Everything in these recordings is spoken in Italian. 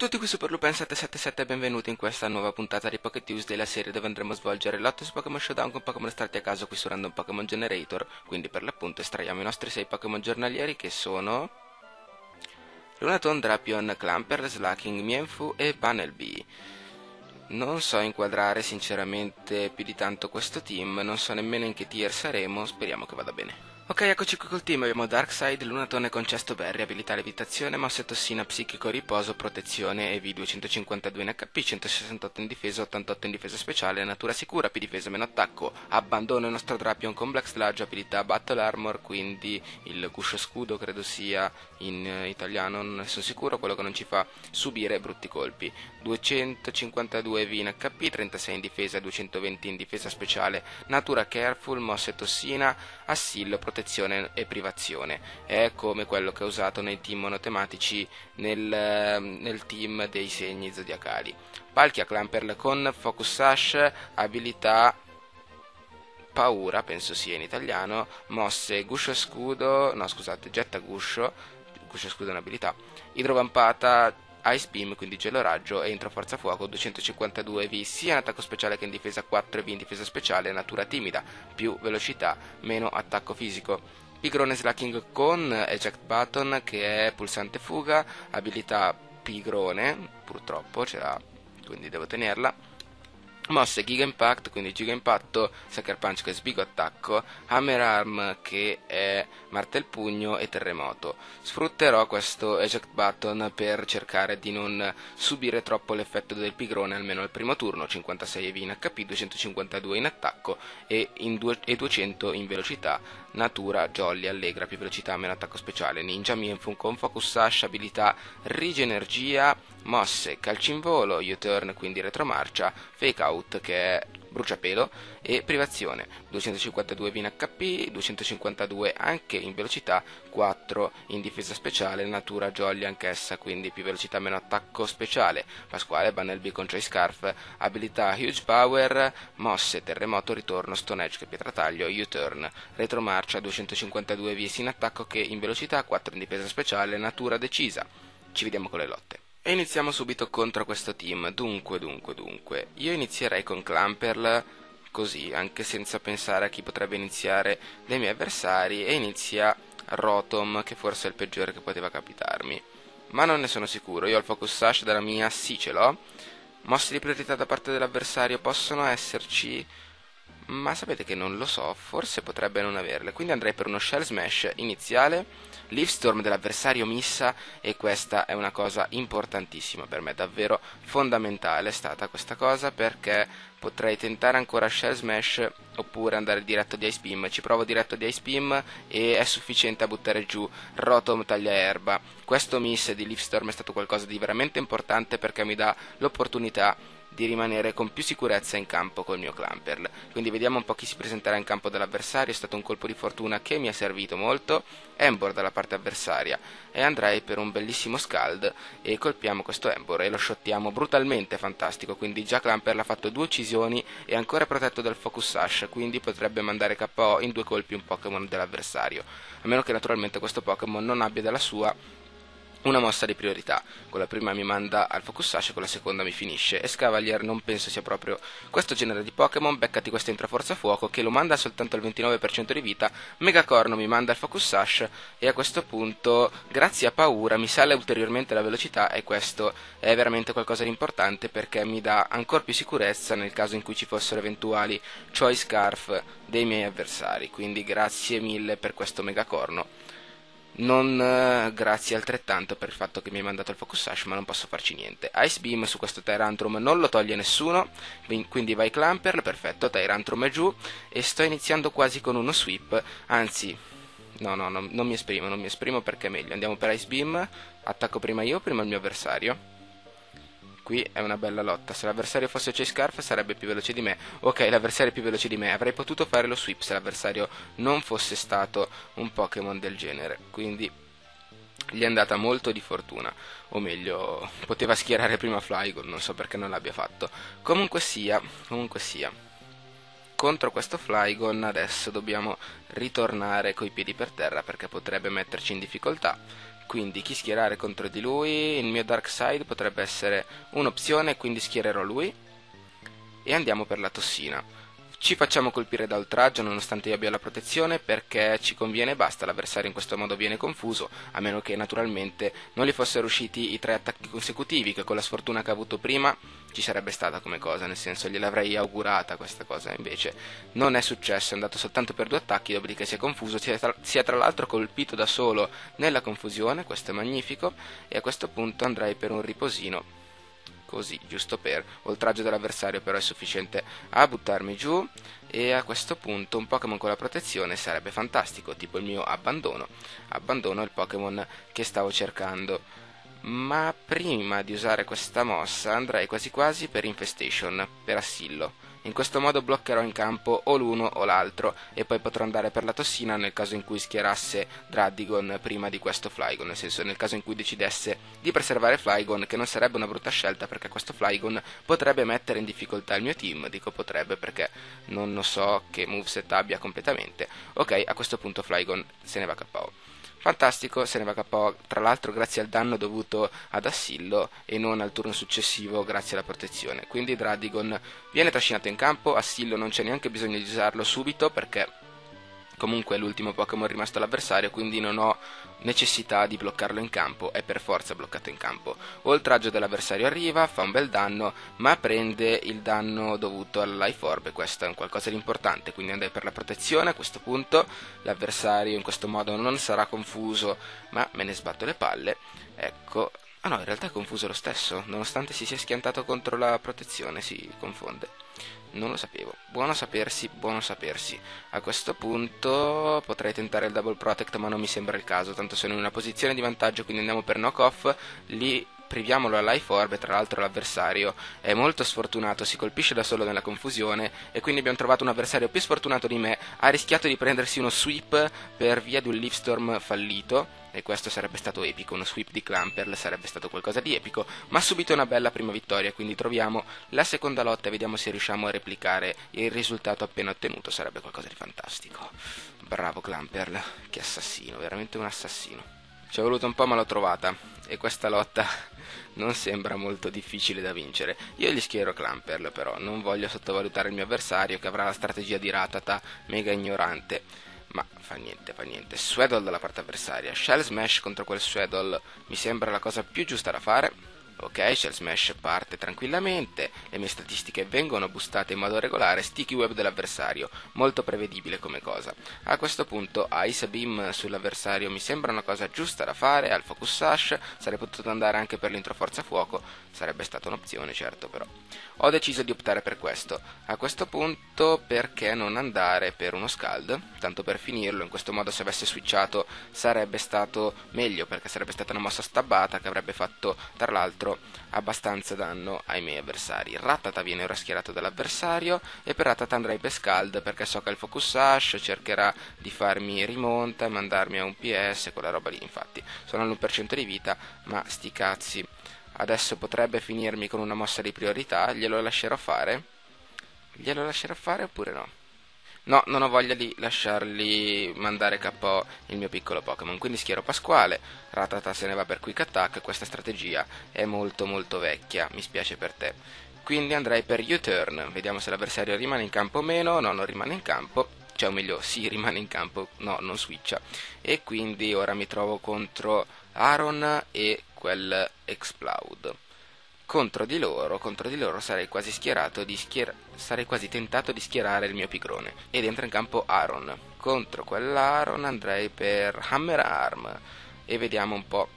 Ciao a tutti, qui SuperLupin777 e benvenuti in questa nuova puntata di Poké Tuesday, la serie dove andremo a svolgere lotte su Pokémon Showdown con Pokémon estratti a caso qui su Random Pokémon Generator. Quindi per l'appunto estraiamo i nostri 6 Pokémon giornalieri che sono Lunaton, Drapion, Clamperl, Slaking, Mienfoo e Bunnelby. Non so inquadrare sinceramente più di tanto questo team, non so nemmeno in che tier saremo, speriamo che vada bene. Ok, eccoci qui col team, abbiamo Darkseid, Lunatone con Cesto Berry, abilità levitazione, mosse tossina, psichico, riposo, protezione, EV 252 in HP, 168 in difesa, 88 in difesa speciale, natura sicura, P difesa meno attacco, abbandono il nostro Drapion con Black Sludge, abilità Battle Armor, quindi il guscio scudo credo sia in italiano, non ne sono sicuro, quello che non ci fa subire brutti colpi, 252 EV in HP, 36 in difesa, 220 in difesa speciale, natura Careful, mosse tossina, assillo, protezione e privazione. È come quello che ho usato nei team monotematici nel team dei segni zodiacali. Palkia Clamperl con Focus Sash, abilità paura, penso sia in italiano, mosse guscio scudo, no scusate, getta guscio scudo è un'abilità, idrovampata, Ice Beam, quindi gelo raggio, e entro forza fuoco, 252 EV sia in attacco speciale che in difesa, 4 EV in difesa speciale, natura timida, più velocità, meno attacco fisico. Pigrone Slaking con Eject Button, che è pulsante fuga, abilità Pigrone, purtroppo ce l'ha, quindi devo tenerla. Mosse Giga Impact, quindi Giga Impatto, Sucker Punch che è sbigo attacco, Hammer Arm che è martel pugno e terremoto. Sfrutterò questo Eject Button per cercare di non subire troppo l'effetto del pigrone almeno al primo turno, 56 EV in HP, 252 in attacco e 200 in velocità, natura Jolly, allegra, più velocità, meno attacco speciale, Ninja Mienfoo con Focus Sash, abilità Rigenergia, mosse calcio in volo, U-turn quindi retromarcia, fake out che è bruciapelo e privazione, 252 in HP, 252 anche in velocità, 4 in difesa speciale, natura Jolly anch'essa, quindi più velocità meno attacco speciale, Pasquale Bunnelby con Choice Scarf, abilità Huge Power, mosse terremoto, ritorno, Stone Edge che è pietrataglio, U-turn, retromarcia, 252 vs in attacco che in velocità, 4 in difesa speciale, natura decisa. Ci vediamo con le lotte. E iniziamo subito contro questo team. Dunque, io inizierei con Clamperl, così, anche senza pensare a chi potrebbe iniziare dei miei avversari, e inizia Rotom, che forse è il peggiore che poteva capitarmi. Ma non ne sono sicuro, io ho il Focus Sash della mia, sì ce l'ho. Mosse di priorità da parte dell'avversario possono esserci, ma sapete che non lo so, forse potrebbe non averle, quindi andrei per uno Shell Smash iniziale, Leaf Storm dell'avversario missa, e questa è una cosa importantissima per me, davvero fondamentale è stata questa cosa, perché potrei tentare ancora Shell Smash oppure andare diretto di Ice Beam. Ci provo diretto di Ice Beam e è sufficiente a buttare giù Rotom tagliaerba. Questo miss di Leaf Storm è stato qualcosa di veramente importante perché mi dà l'opportunità di rimanere con più sicurezza in campo col mio Clamperl. Quindi vediamo un po' chi si presenterà in campo dell'avversario. È stato un colpo di fortuna che mi ha servito molto. Embor dalla parte avversaria, e andrei per un bellissimo Scald e colpiamo questo Embor e lo shottiamo brutalmente, fantastico. Quindi già Clamperl ha fatto 2 uccisioni e ancora protetto dal Focus Sash, quindi potrebbe mandare KO in 2 colpi un Pokémon dell'avversario, a meno che naturalmente questo Pokémon non abbia dalla sua una mossa di priorità. Con la prima mi manda al Focus Sash, con la seconda mi finisce. Escavalier non penso sia proprio questo genere di Pokémon. Beccati questo entro forza fuoco che lo manda soltanto al 29% di vita. Megacorno mi manda al Focus Sash e a questo punto, grazie a paura, mi sale ulteriormente la velocità, e questo è veramente qualcosa di importante perché mi dà ancora più sicurezza nel caso in cui ci fossero eventuali Choice Scarf dei miei avversari. Quindi grazie mille per questo Megacorno. Non grazie altrettanto per il fatto che mi hai mandato il Focus Sash, ma non posso farci niente. Ice Beam su questo Tyrantrum non lo toglie nessuno, quindi vai Clamperl, perfetto, Tyrantrum è giù e sto iniziando quasi con uno sweep, anzi, no, non mi esprimo perché è meglio. Andiamo per Ice Beam, attacco prima io, prima il mio avversario. Qui è una bella lotta, se l'avversario fosse Chase Scarf sarebbe più veloce di me. Ok, l'avversario è più veloce di me, avrei potuto fare lo sweep se l'avversario non fosse stato un Pokémon del genere, quindi gli è andata molto di fortuna, o meglio, poteva schierare prima Flygon, non so perché non l'abbia fatto. Comunque sia, contro questo Flygon adesso dobbiamo ritornare coi piedi per terra perché potrebbe metterci in difficoltà. quindi chi schierare contro di lui? Il mio Darkseid potrebbe essere un'opzione, quindi schiererò lui e andiamo per la tossina. Ci facciamo colpire da oltraggio nonostante io abbia la protezione perché ci conviene e basta, l'avversario in questo modo viene confuso, a meno che naturalmente non gli fossero usciti i 3 attacchi consecutivi che con la sfortuna che ha avuto prima ci sarebbe stata come cosa, nel senso gliel'avrei augurata questa cosa, invece non è successo, è andato soltanto per 2 attacchi, dopodiché si è confuso, si è tra l'altro colpito da solo nella confusione, questo è magnifico, e a questo punto andrei per un riposino. Così, giusto per oltraggio dell'avversario, però è sufficiente a buttarmi giù, e a questo punto un Pokémon con la protezione sarebbe fantastico, tipo il mio abbandono. Abbandono è il Pokémon che stavo cercando. Ma prima di usare questa mossa andrei quasi quasi per Infestation, per Assillo. In questo modo bloccherò in campo o l'uno o l'altro e poi potrò andare per la tossina nel caso in cui schierasse Dradigon prima di questo Flygon, nel senso nel caso in cui decidesse di preservare Flygon, che non sarebbe una brutta scelta perché questo Flygon potrebbe mettere in difficoltà il mio team, dico potrebbe perché non so che moveset abbia completamente. Ok, a questo punto Flygon se ne va KO. Fantastico, se ne va KO, tra l'altro grazie al danno dovuto ad Assillo e non al turno successivo grazie alla protezione. Quindi Dradigon viene trascinato in campo, Assillo non c'è neanche bisogno di usarlo subito perché comunque è l'ultimo Pokémon rimasto all'avversario, quindi non ho necessità di bloccarlo in campo, è per forza bloccato in campo. Oltraggio dell'avversario arriva, fa un bel danno, ma prende il danno dovuto alla Life Orb, e questo è un qualcosa di importante, quindi andai per la protezione. A questo punto l'avversario in questo modo non sarà confuso, ma me ne sbatto le palle, ecco. Ah no, in realtà è confuso lo stesso, nonostante si sia schiantato contro la protezione, si confonde. Non lo sapevo. Buono sapersi, buono sapersi. A questo punto potrei tentare il double protect, ma non mi sembra il caso, tanto sono in una posizione di vantaggio, quindi andiamo per knock off. Lì priviamolo a Life Orb, e tra l'altro l'avversario è molto sfortunato, si colpisce da solo nella confusione, e quindi abbiamo trovato un avversario più sfortunato di me, ha rischiato di prendersi uno sweep per via di un Leaf Storm fallito, e questo sarebbe stato epico, uno sweep di Clamperl sarebbe stato qualcosa di epico, ma subito una bella prima vittoria, quindi troviamo la seconda lotta e vediamo se riusciamo a replicare il risultato appena ottenuto, sarebbe qualcosa di fantastico. Bravo Clamperl, che assassino, veramente un assassino. Ci è voluto un po' ma l'ho trovata, e questa lotta non sembra molto difficile da vincere. Io gli schiero Clamperl, però non voglio sottovalutare il mio avversario che avrà la strategia di Rattata mega ignorante. Ma fa niente. Swaddle dalla parte avversaria. Shell Smash contro quel Swaddle mi sembra la cosa più giusta da fare. Ok, Shell Smash parte tranquillamente, le mie statistiche vengono boostate in modo regolare, Sticky Web dell'avversario, molto prevedibile come cosa. A questo punto Ice Beam sull'avversario mi sembra una cosa giusta da fare, al Focus Sash, sarei potuto andare anche per l'intro Forza Fuoco, sarebbe stata un'opzione certo però. Ho deciso di optare per questo. A questo punto perché non andare per uno Scald? Tanto per finirlo, in questo modo se avesse switchato sarebbe stato meglio, perché sarebbe stata una mossa stabbata che avrebbe fatto tra l'altro abbastanza danno ai miei avversari. Rattata viene ora schierato dall'avversario, e per Rattata andrei per Scald perché so che il Focus Sash cercherà di farmi rimonta e mandarmi a un PS, quella roba lì. Infatti sono all'1% di vita, ma sti cazzi, adesso potrebbe finirmi con una mossa di priorità. Glielo lascerò fare? Glielo lascerò fare oppure no? No, non ho voglia di lasciargli mandare KO il mio piccolo Pokémon, quindi schiero Pasquale, Rattata se ne va per Quick Attack, questa strategia è molto vecchia, mi spiace per te. Quindi andrei per U-Turn, vediamo se l'avversario rimane in campo o meno. No, non rimane in campo, cioè o meglio, sì, rimane in campo, no, non switcha. E quindi ora mi trovo contro Aron e quel Exploud. Contro di loro sarei quasi sarei quasi tentato di schierare il mio Pigrone, ed entra in campo Aron. Contro quell'Aron andrei per Hammer Arm e vediamo un po'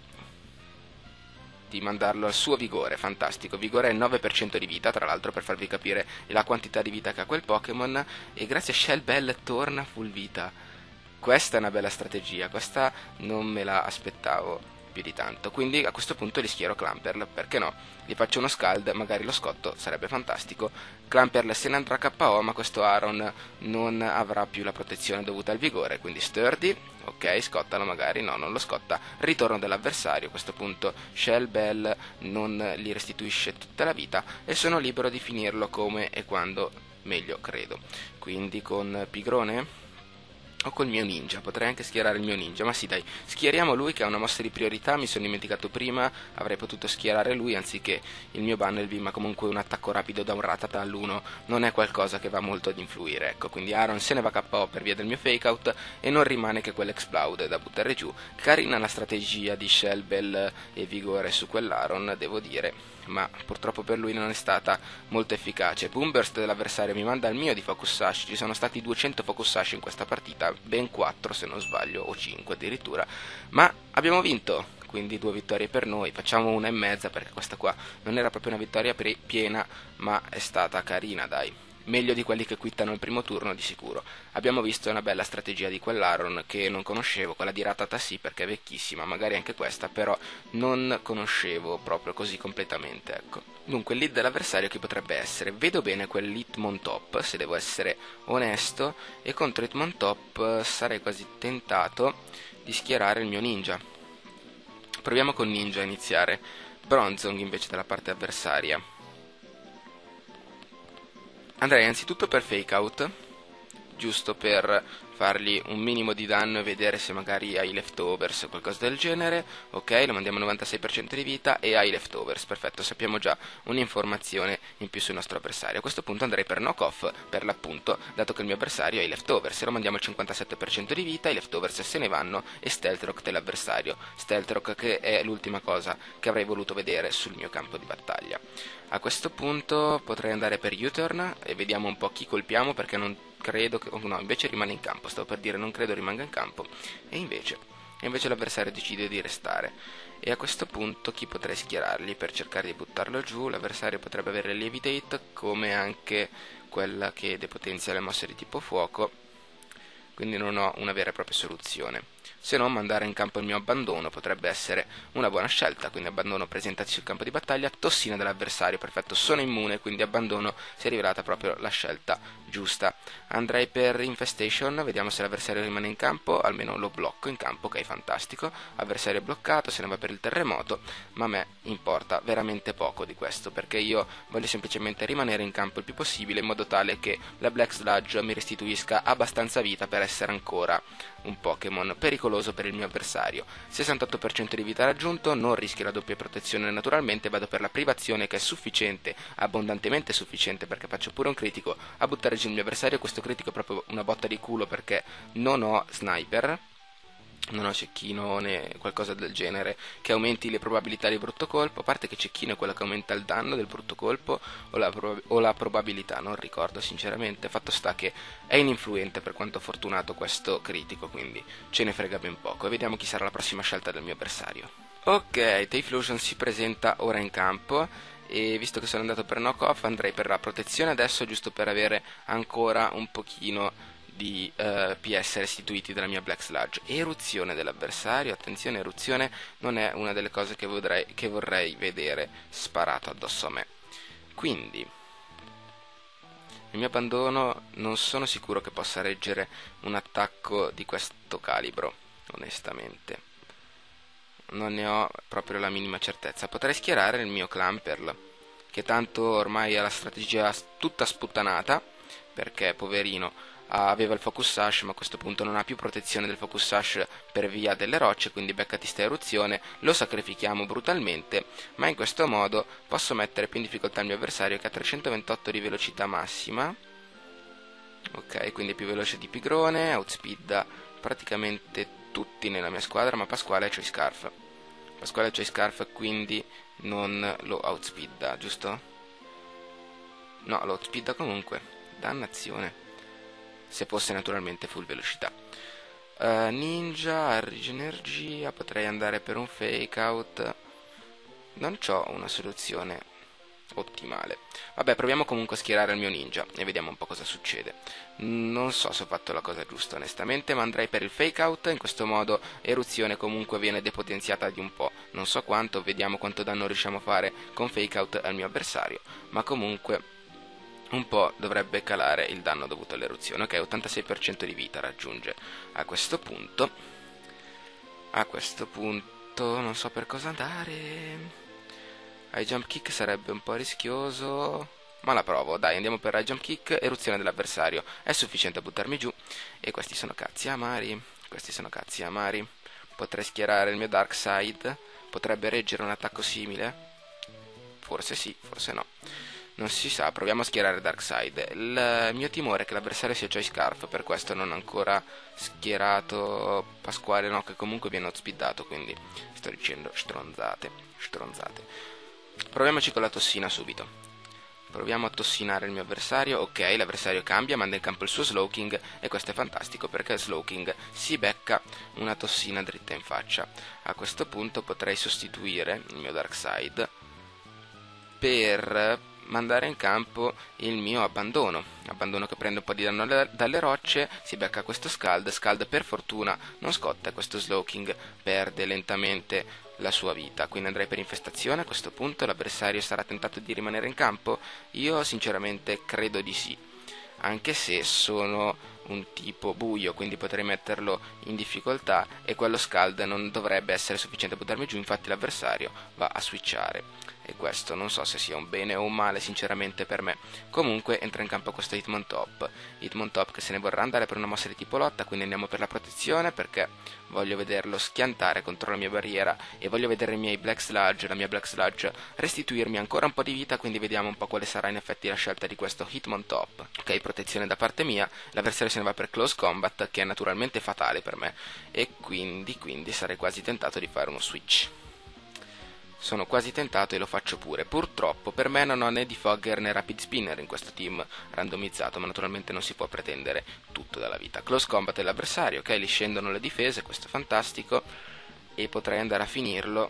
di mandarlo al suo vigore. Fantastico, vigore è 9% di vita, tra l'altro, per farvi capire la quantità di vita che ha quel Pokémon, e grazie a Shell Bell torna full vita. Questa è una bella strategia, questa non me la aspettavo più di tanto, quindi a questo punto li schiero Clamperl, perché no? Gli faccio uno Scald, magari lo scotto, sarebbe fantastico. Clamperl se ne andrà KO, ma questo Aron non avrà più la protezione dovuta al vigore, quindi Sturdy, ok, scottalo magari, no, non lo scotta, ritorno dell'avversario. A questo punto Shell Bell non gli restituisce tutta la vita e sono libero di finirlo come e quando meglio credo. Quindi con Pigrone O col mio ninja, potrei anche schierare il mio ninja, ma sì dai, schieriamo lui che ha una mossa di priorità, mi sono dimenticato prima, avrei potuto schierare lui anziché il mio Bunnelby, ma comunque un attacco rapido da un Rattata all'1 non è qualcosa che va molto ad influire, ecco, quindi Aaron se ne va KO per via del mio fake out e non rimane che quell'Explode da buttare giù. Carina la strategia di Shelbel e Vigore su quell'Aaron, devo dire, ma purtroppo per lui non è stata molto efficace. Boomburst dell'avversario mi manda il mio di Focus Sash, ci sono stati 200 Focus Sash in questa partita, ben 4 se non sbaglio, o 5 addirittura, ma abbiamo vinto, quindi 2 vittorie per noi, facciamo 1,5 perché questa qua non era proprio una vittoria piena, ma è stata carina dai. Meglio di quelli che quittano il primo turno di sicuro. Abbiamo visto una bella strategia di quell'Aaron che non conoscevo, quella di Ratata sì perché è vecchissima, magari anche questa, però non conoscevo proprio così completamente, ecco. Dunque il lead dell'avversario chi potrebbe essere? Vedo bene quell'Hitmontop, se devo essere onesto, e contro Hitmontop sarei quasi tentato di schierare il mio ninja. Proviamo con ninja a iniziare. Bronzong invece dalla parte avversaria. Andrei anzitutto per fake out, giusto per fargli un minimo di danno e vedere se magari hai leftovers o qualcosa del genere. Ok, lo mandiamo a 96% di vita e hai leftovers, perfetto, sappiamo già un'informazione in più sul nostro avversario. A questo punto andrei per knock off, per l'appunto, dato che il mio avversario ha i leftovers, e lo mandiamo al 57% di vita, i leftovers se ne vanno e stealth rock dell'avversario, stealth rock che è l'ultima cosa che avrei voluto vedere sul mio campo di battaglia. A questo punto potrei andare per U-turn e vediamo un po' chi colpiamo perché non credo che... oh no, invece rimane in campo, stavo per dire non credo rimanga in campo, e invece l'avversario decide di restare. E a questo punto chi potrei schierargli per cercare di buttarlo giù? L'avversario potrebbe avere Levitate, come anche quella che depotenzia le mosse di tipo fuoco, quindi non ho una vera e propria soluzione. Se no, mandare in campo il mio abbandono potrebbe essere una buona scelta, quindi abbandono presentati sul campo di battaglia, tossina dell'avversario, perfetto, sono immune, quindi abbandono si è rivelata proprio la scelta giusta. Andrei per Infestation, vediamo se l'avversario rimane in campo, almeno lo blocco in campo, ok, fantastico, avversario bloccato, se ne va per il terremoto, ma a me importa veramente poco di questo, perché io voglio semplicemente rimanere in campo il più possibile in modo tale che la Black Sludge mi restituisca abbastanza vita per essere ancora un Pokémon pericoloso per il mio avversario. 68% di vita raggiunto, non rischio la doppia protezione naturalmente, vado per la privazione che è sufficiente, abbondantemente sufficiente perché faccio pure un critico a buttare giù il mio avversario. Questo critico è proprio una botta di culo perché non ho sniper, non ho cecchino né qualcosa del genere che aumenti le probabilità di brutto colpo, a parte che cecchino è quello che aumenta il danno del brutto colpo o la probabilità, non ricordo sinceramente, fatto sta che è ininfluente per quanto fortunato questo critico, quindi ce ne frega ben poco e vediamo chi sarà la prossima scelta del mio avversario. Ok, Typhlosion si presenta ora in campo e visto che sono andato per knock off andrei per la protezione adesso giusto per avere ancora un pochino di PS restituiti dalla mia Black Sludge. Eruzione dell'avversario, attenzione, eruzione non è una delle cose che vorrei vedere sparato addosso a me. Quindi il mio abbandono non sono sicuro che possa reggere un attacco di questo calibro, onestamente. Non ne ho proprio la minima certezza. Potrei schierare il mio Clamperl, che tanto ormai ha la strategia tutta sputtanata, perché poverino aveva il Focus Sash, ma a questo punto non ha più protezione del Focus Sash per via delle rocce, quindi beccati sta eruzione, lo sacrifichiamo brutalmente, ma in questo modo posso mettere più in difficoltà il mio avversario che ha 328 di velocità massima, ok, quindi è più veloce di Pigrone, outspeeda praticamente tutti nella mia squadra, ma Pasquale ha Choice Scarf. Pasquale ha Choice Scarf, quindi non lo outspeeda, giusto? No, lo outspeeda comunque, dannazione. Se fosse naturalmente full velocità. Ninja, energia, potrei andare per un fake out. Non c'ho una soluzione ottimale. Vabbè, proviamo comunque a schierare il mio ninja e vediamo un po' cosa succede. Non so se ho fatto la cosa giusta onestamente, ma andrei per il fake out. In questo modo eruzione comunque viene depotenziata di un po'. Non so quanto, vediamo quanto danno riusciamo a fare con fake out al mio avversario, ma comunque un po' dovrebbe calare il danno dovuto all'eruzione. Ok, 86% di vita raggiunge a questo punto. Non so per cosa andare. High jump kick sarebbe un po' rischioso. ma la provo. Dai, andiamo per high jump kick, eruzione dell'avversario. È sufficiente a buttarmi giù. E questi sono cazzi amari. Questi sono cazzi amari. Potrei schierare il mio dark side. Potrebbe reggere un attacco simile. Forse sì, forse no. Non si sa, proviamo a schierare Darkseid. Il mio timore è che l'avversario sia Choice Scarf, per questo non ho ancora schierato Pasquale, no, che comunque viene outspeedato, quindi sto dicendo stronzate, stronzate. Proviamoci con la tossina subito. Proviamo a tossinare il mio avversario. Ok, l'avversario cambia, manda in campo il suo Slowking, e questo è fantastico perché il Slowking si becca una tossina dritta in faccia. A questo punto potrei sostituire il mio Darkseid per mandare in campo il mio abbandono che prende un po' di danno dalle rocce, si becca questo Scald per fortuna non scotta, questo Slowking perde lentamente la sua vita, quindi andrei per infestazione. A questo punto l'avversario sarà tentato di rimanere in campo? Io sinceramente credo di sì, anche se sono un tipo buio, quindi potrei metterlo in difficoltà e quello Scald non dovrebbe essere sufficiente a buttarmi giù, infatti l'avversario va a switchare. E questo non so se sia un bene o un male sinceramente per me. Comunque entra in campo questo Hitmontop che se ne vorrà andare per una mossa di tipo lotta, quindi andiamo per la protezione perché voglio vederlo schiantare contro la mia barriera e voglio vedere i miei Black Sludge, la mia Black Sludge restituirmi ancora un po' di vita, quindi vediamo un po' quale sarà in effetti la scelta di questo Hitmontop. Ok, protezione da parte mia, l'avversario se ne va per Close Combat, che è naturalmente fatale per me, e quindi sarei quasi tentato di fare uno switch. Sono quasi tentato e lo faccio pure. Purtroppo per me non ho né Defogger né Rapid Spinner in questo team randomizzato, ma naturalmente non si può pretendere tutto dalla vita. Close Combat dell'avversario, ok, gli scendono le difese, questo è fantastico, e potrei andare a finirlo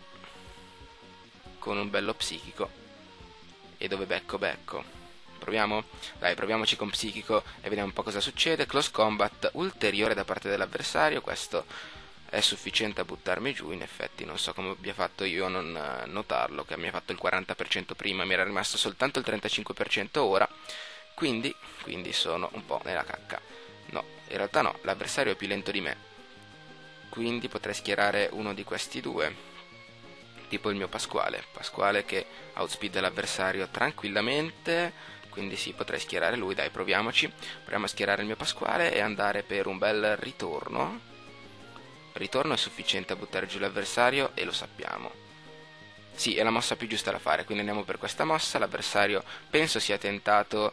con un bello psichico. E dove becco? Proviamo? Dai, proviamoci con psichico e vediamo un po' cosa succede. Close Combat ulteriore da parte dell'avversario, questo è sufficiente a buttarmi giù. In effetti non so come abbia fatto io a non notarlo, che mi ha fatto il 40% prima, mi era rimasto soltanto il 35% ora, quindi sono un po' nella cacca. No, in realtà no, l'avversario è più lento di me, quindi potrei schierare uno di questi due, tipo il mio Pasquale che outspeed l'avversario tranquillamente, quindi sì, potrei schierare lui. Dai, proviamoci, proviamo a schierare il mio Pasquale e andare per un bel ritorno. Ritorno è sufficiente a buttare giù l'avversario e lo sappiamo. Sì, è la mossa più giusta da fare, quindi andiamo per questa mossa. L'avversario penso sia tentato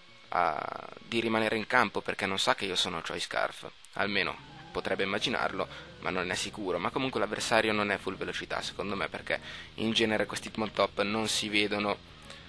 di rimanere in campo perché non sa che io sono Choice Scarf, almeno potrebbe immaginarlo, ma non è sicuro. Ma comunque l'avversario non è full velocità secondo me, perché in genere questi Hitmontop non si vedono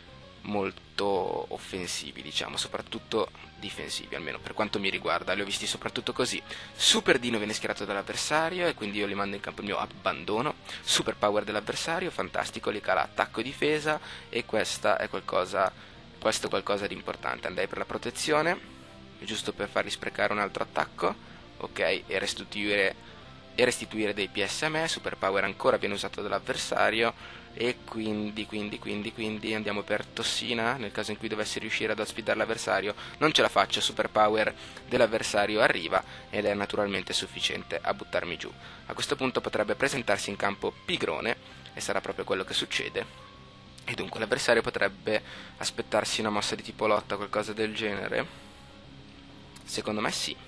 molto offensivi, diciamo, soprattutto difensivi, almeno per quanto mi riguarda, li ho visti soprattutto così. Super Dino viene schierato dall'avversario e quindi io li mando in campo il mio abbandono. Super Power dell'avversario, fantastico, li cala attacco e difesa, e questo è qualcosa di importante. Andai per la protezione, giusto per fargli sprecare un altro attacco, ok, e restituire dei PS a me. Super Power ancora viene usato dall'avversario, e quindi andiamo per tossina nel caso in cui dovessi riuscire ad outspeedare l'avversario. Non ce la faccio, Super Power dell'avversario arriva ed è naturalmente sufficiente a buttarmi giù. A questo punto potrebbe presentarsi in campo Pigrone e sarà proprio quello che succede, e dunque l'avversario potrebbe aspettarsi una mossa di tipo lotta, qualcosa del genere. Secondo me sì.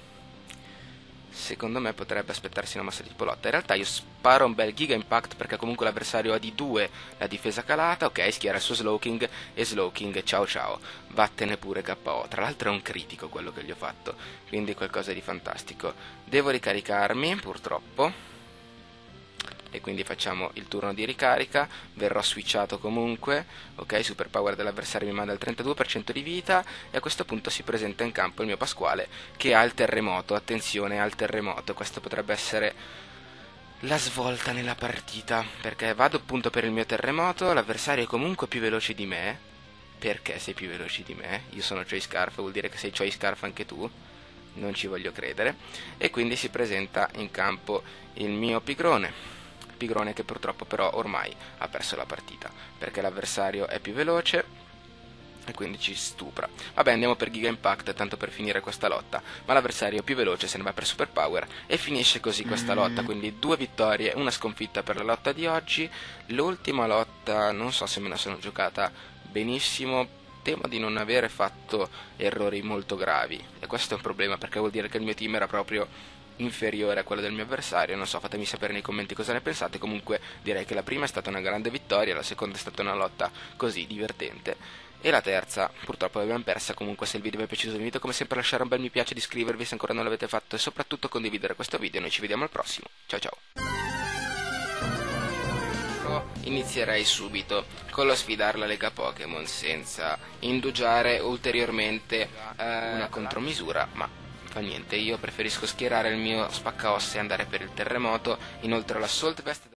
Secondo me potrebbe aspettarsi una mossa di tipo lotta. In realtà io sparo un bel Giga Impact perché comunque l'avversario ha di 2 la difesa calata. Ok, schiera il suo Slowking e Slowking, ciao, vattene pure KO. Tra l'altro è un critico quello che gli ho fatto, quindi qualcosa di fantastico. Devo ricaricarmi purtroppo, e quindi facciamo il turno di ricarica. Verrò switchato comunque. Ok, Super Power dell'avversario mi manda il 32% di vita, e a questo punto si presenta in campo il mio Pasquale che ha il terremoto. Attenzione al terremoto, questa potrebbe essere la svolta nella partita, perché vado appunto per il mio terremoto. L'avversario è comunque più veloce di me. Perché sei più veloce di me? Io sono Choice Scarf, vuol dire che sei Choice Scarf anche tu? Non ci voglio credere. E quindi si presenta in campo il mio Pigrone che purtroppo però ormai ha perso la partita perché l'avversario è più veloce e quindi ci stupra. Vabbè, andiamo per Giga Impact tanto per finire questa lotta, ma l'avversario è più veloce, se ne va per Super Power e finisce così questa lotta. Quindi 2 vittorie, una sconfitta per la lotta di oggi. L'ultima lotta non so se me la sono giocata benissimo, temo di non avere fatto errori molto gravi, e questo è un problema perché vuol dire che il mio team era proprio inferiore a quello del mio avversario. Non so, fatemi sapere nei commenti cosa ne pensate. Comunque direi che la prima è stata una grande vittoria, la seconda è stata una lotta così divertente, e la terza purtroppo l'abbiamo persa. Comunque, se il video vi è piaciuto vi invito come sempre a lasciare un bel mi piace, di iscrivervi se ancora non l'avete fatto e soprattutto condividere questo video. Noi ci vediamo al prossimo, ciao ciao. Inizierei subito con lo sfidare la Lega Pokémon senza indugiare ulteriormente una contromisura, ma fa niente, io preferisco schierare il mio spaccaossa e andare per il terremoto. Inoltre l'Assault Vest